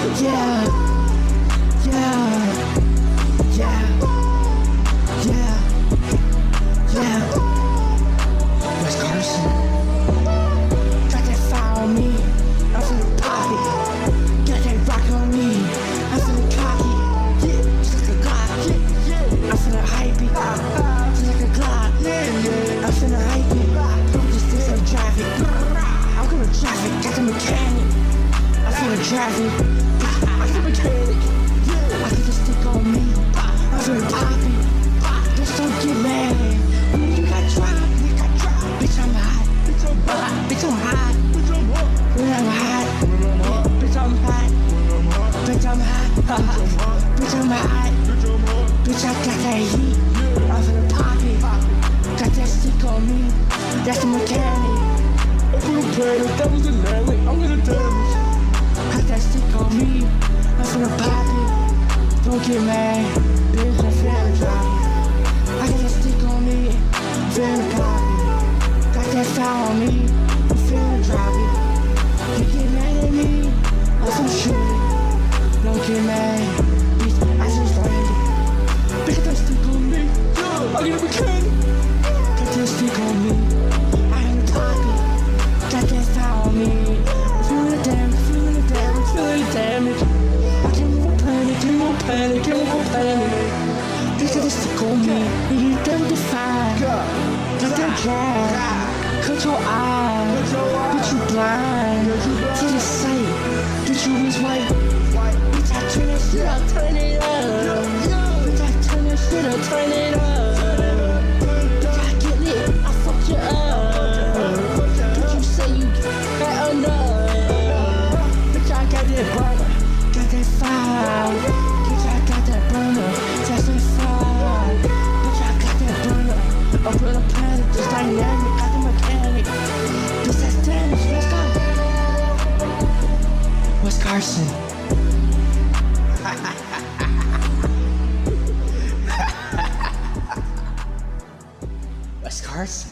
Yeah, yeah, yeah, yeah, yeah. Where's Carson? Got that fire on me, I'm feeling poppy. Got that rock on me, I'm feeling cocky. Yeah, just like a Glock. Yeah, I'm feeling hypey. Just like a Glock. Yeah, I'm feeling hypey. I'm just this in traffic. I'm gonna traffic, got the mechanic. I'm feeling traffic. I got the mechanic. I get the stick on me. I'm feeling poppy. Just don't get mad. When you got dropped, bitch, I'm hot. Bitch, I'm hot. Bitch, I'm hot. When I'm hot. Bitch, I'm hot. Bitch, I'm hot. Bitch, I'm hot. Bitch, I got that heat. I'm feeling poppy. Got that stick on me. That's the mechanic. I'm feeling pretty. That was the name. I'm gonna damage. Got that stick on me. I'm feeling poppy. Don't get mad. Bitch, I'm feeling droppy. I got that stick on me. I'm feeling poppy. Got that fire on me. I'm feeling droppy. You get mad at me? I'm some shooting. Don't get mad. Bitch, I just landed. Bitch, got that stick on me. I get a mechanic. Got that stick on me. I am poppy. Got that fire on me. I'm feeling the damage, feeling the damage, feeling the damage. I can't move panic, can't move panic, can't move panic. Bitch, got that stick on me. You done the fire. Got that drive. Cut your eye. Bitch, you blind. To the sight. Bitch, you was white. Bitch, I turn that shit up, turn it up. Bitch, I turn that shit up, turn it up. Bitch, I get lit, I fuck you up. Bitch, you say you got enough. Bitch, I got that burner, got that fire. Bitch, I got that burner, that's that fire. Bitch, I got that burner. I'm gonna planet, just dynamic, got the mechanic. Bitch, that's damage, let's go. Where's Carson? Where's Carson?